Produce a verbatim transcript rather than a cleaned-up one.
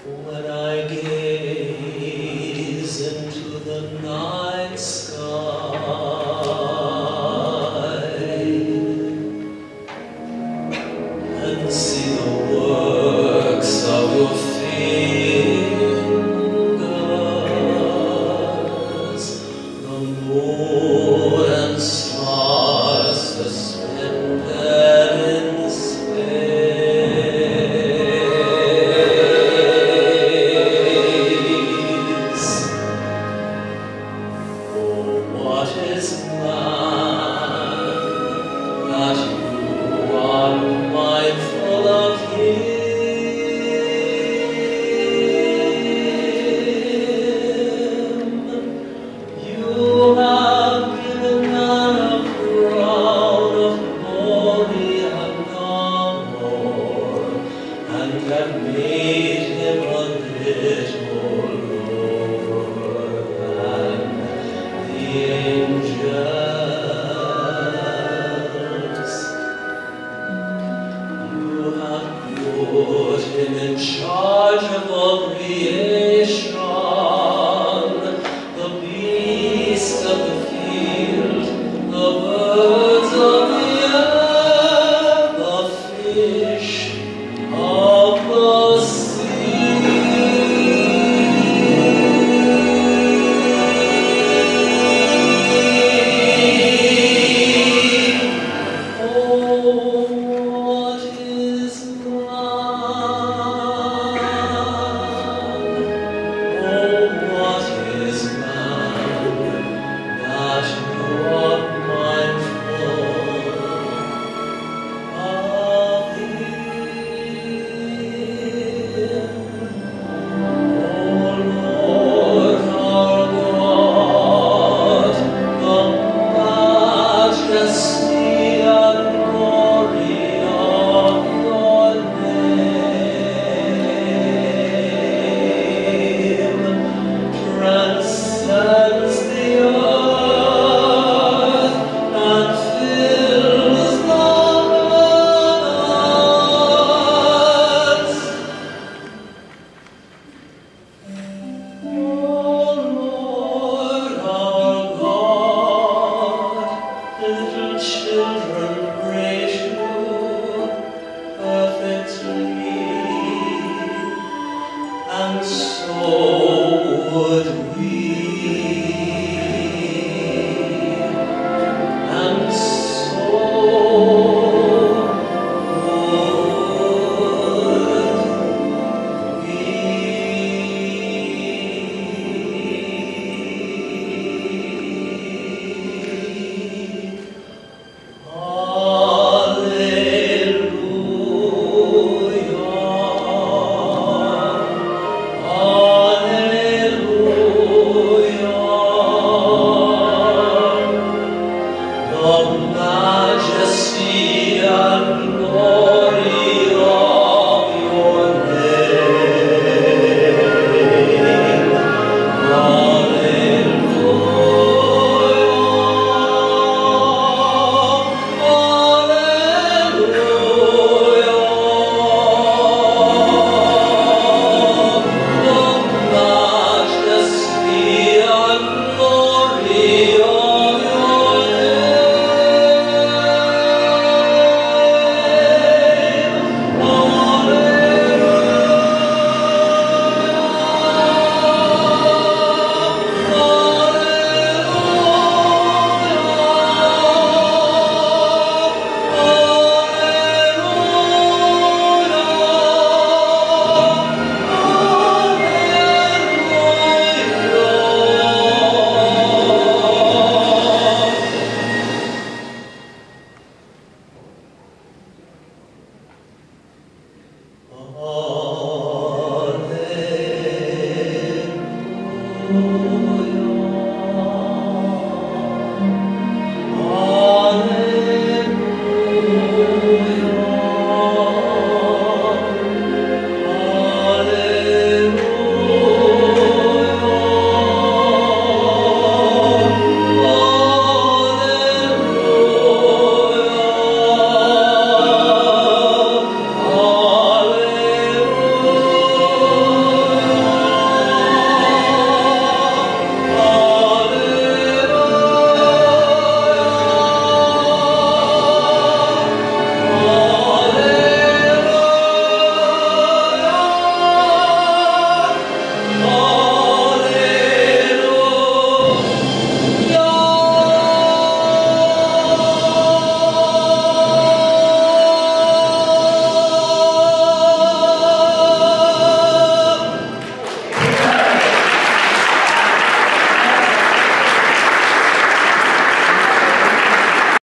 When I gaze into the night sky and see the works of your fingers, the moon and stars suspended in space. Oh, what is man that you are mindful of him? You have given man a crown of glory and honor, and have made him a little lower than the angels. You have put him in charge of all creation, the beasts of the field, the birds of the air, the fish of the sea. Oh, what is man? Oh, what is man that you are mindful of him? O Lord our God, the majesty and glory of your name transcends the earth and fills the heavens. O Lord our God, little children praise you perfectly, and so would we.